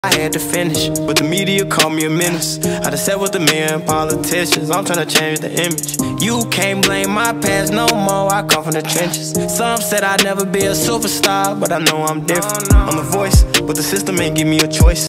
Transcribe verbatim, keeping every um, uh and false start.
I had to finish, but the media called me a menace. I done sat with the men, politicians, I'm tryna change the image. You can't blame my past no more, I come from the trenches. Some said I'd never be a superstar, but I know I'm different. I'm the voice, but the system ain't give me a choice.